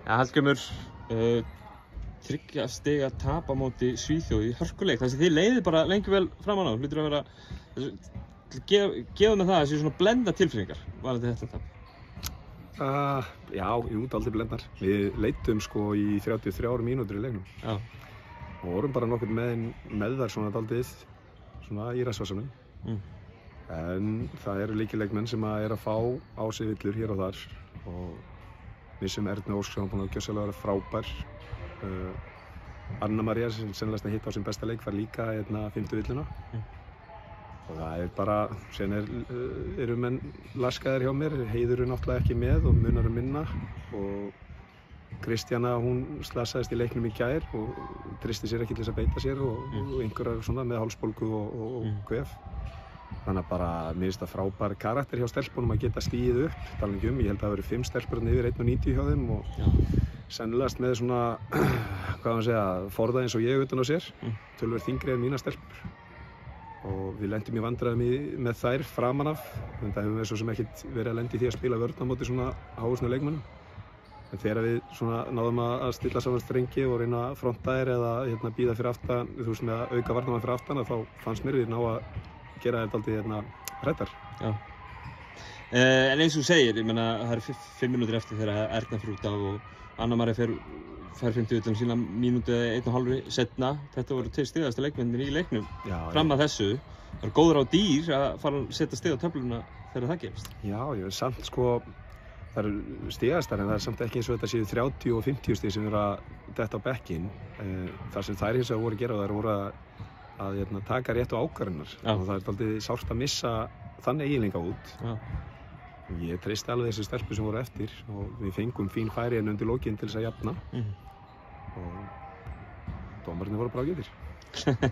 Ja, Hallgrímur, 3 stiga tap á móti Svíþjóð í hörkuleik. Þess að þið leiðið bara lengi vel framan á. Hlutir að vera, gefa með það að séu svona blenda tilfinningar varðandi þetta tap. Já, dálítið blendnar. Við leidum sko í 33 mínútur í leiknum. Já. Og vorum bara nokkuð með þar svona dálítið svona í rassvasanum. En það eru líkileikmenn sem að fá á sig villur hér og þar og missum Ernu Ósk sem búin að gjörsamlega vera frábær. Anna María sem sennilegast að hitta á sin besta leik var líka 5. villuna. Og það bara, sen eru menn laskaðir hjá mér, Heiður náttúrulega ekki með og Munar minna og Kristjana, hún slasaðist í leiknum í gær og tristi sér ekki til þess að beita sér og einhverjar svona með hálsbólgu og kvef. Þannig að bara, mér finnst það frábær karakter hjá stelpunum að geta stigið upp, talandi ég held að það hafi verið 5 stelpur yfir 1,90 hjá þeim og sennilegast með svona, hvað maður segja, forða eins og ég utan á sér, töluvert þyngri en mínar stelpur. Og við lendum í vandræðum með þær framan af, en það hefur við svo sem ekkert verið að lendi í því að spila vörn á móti svona hávaxna leikmönnum. En þegar við svona náðum að stilla saman strengi og reyna að fronta þær eða bíða fyrir aftan, þú veist með að auka varnarmann fyrir aftan, þá fannst mér við ná að gera þetta dálítið hræddar. Já. En eins og þú segir, ég meina það eru 5 mínútur eftir þegar Erna fer út af og Anna María fær 50 utan sína mínútu eða 1,5 setna. Þetta voru 2 stigasta leikmennir í leiknum. Fram að þessu. Það er góður á dýr að fara að setja stig á töfluna þegar það gerist. Já, ég er samt sko, það eru stigastar en það er samt ekki eins og þetta séu 30 og 50 stig sem eru að detta á bekkinn. Það sem þær hins vegar voru að gera, þær voru að taka réttu ákvarðanir og það er dálítið sárt að missa þann eiginleika út. Ég treysti alveg þessi stelpur sem voru eftir og við fengum fín færi undir lokin til þess að jafna og dómarnir voru bara ágætir.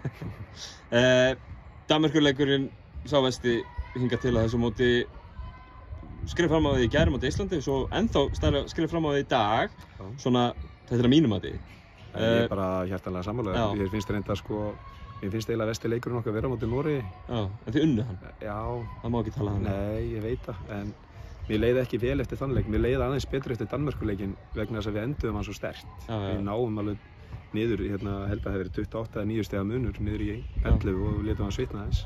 Danmerkurleikurinn sá vesti hingað til að þessu móti skrifa fram á því í gær móti Íslandi og svo ennþá skrifa fram á því í dag. Svona, þetta að mínum að því. Ég er bara hjartanlega sammála. Ég finnst reynda sko, mér finnst eiginlega vesti leikurinn okkar vera á móti Noregi. Já, en þið unnu hann? Já. Það má ekki tala hann? Nei, ég veit það, en mér leiði ekki vel eftir þann leik. Mér leiði aðeins betur eftir Danmerkurleikinn vegna þess að við enduðum hann svo sterkt. Við náum alveg niður, held að það hefði verið 28 eða 9 stiga munur niður í 11 og við létum hann svitna aðeins.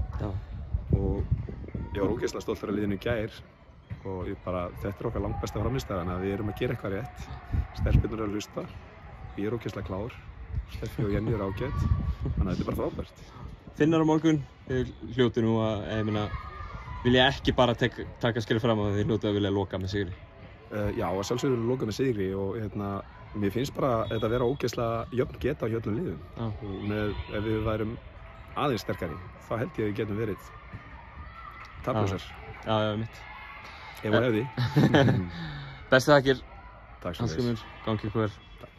Og ég var ógeðslega stoltur af liðinu í gær og þetta okkar langbesta frammistaða, þannig að við erum að gera eitthvað rétt. Stelpurnar eru að hlusta, ég er ógeðslega klár. Steffi og Jenny eru ágætt, þannig að þetta er bara frábært. Finnar á morgun, þið hljóti nú að, vilja ekki bara taka skref fram á þið hljóti að vilja loka með sigri? Já, að sjálfsögðu vilja loka með sigri og mér finnst bara þetta vera ógeðslega jöfn geta á öllum liðum. Og ef við værum aðeins sterkari, þá held ég að við getum verið taplausar. Já, mitt. Ef og hefði. Bestu þakkir. Takk svo Hallgrímur, gangi ykkur vel.